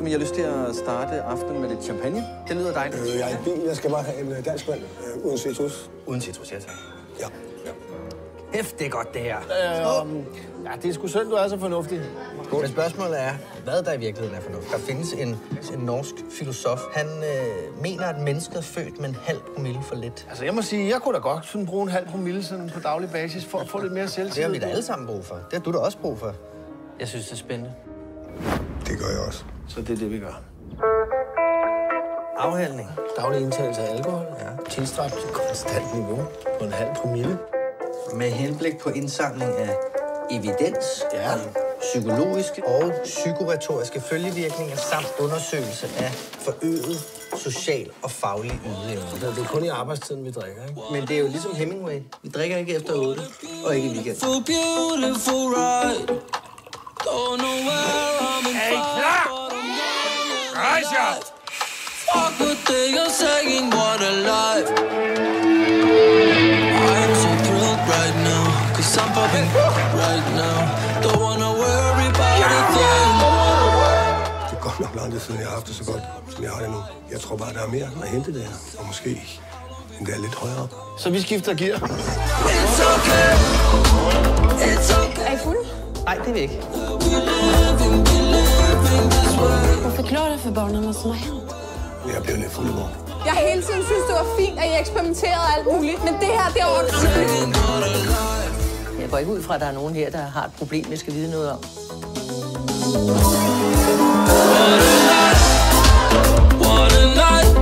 men jeg har lyst til at starte aftenen med lidt champagne. Det lyder dejligt. Jeg er i bil. Jeg skal bare have en dansk vand uden citrus. Uden citrus, ja tak. Ja. Hæft, det er godt, det her. Ja, det er sgu synd, du er så fornuftig. Men spørgsmålet er, hvad der i virkeligheden er fornuftigt. Der findes en norsk filosof. Han mener, at mennesket er født med en halv promille for lidt. Altså, jeg må sige, jeg kunne da godt sådan bruge en halv promille sådan på daglig basis for at få lidt mere selvtillid. Det har vi da alle sammen brug for. Det har du da også brug for. Jeg synes, det er spændende. Det gør jeg også. Så det er det, vi gør. Afhandling. Daglig indtagelse af alkohol. Ja. Tilstræbt til konstant niveau på en halv promille. Med henblik på indsamling af evidens, Ja. psykologiske og psykoretoriske følgevirkninger samt undersøgelse af forøget social og faglig ydeevne. Det er kun i arbejdstiden, vi drikker, ikke? Men det er jo ligesom Hemingway. Vi drikker ikke efter 8, og ikke i weekend. Er I klar? Rejs jer! Fuck what they are saying, what a life. I'm so thrilled right now, 'cause I'm popping right now. Don't wanna worry about a thing. Det er godt nok lang tid siden, jeg har haft det så godt, som jeg har det nu. Jeg tror bare, der er mere at hente der. Og måske endda lidt højere op. Så vi skifter gear. It's okay. It's okay. Er I fulde? Nej, det er vi ikke. Hvad forklarer det for børnene, som har hent? Jeg bliver lidt fuld i morgen. Jeg har hele tiden synes, det var fint, at I eksperimenterede alt muligt, men det her, det er åndssvagt. Jeg går ikke ud fra, at der er nogen her, der har et problem, jeg skal vide noget om. What a night.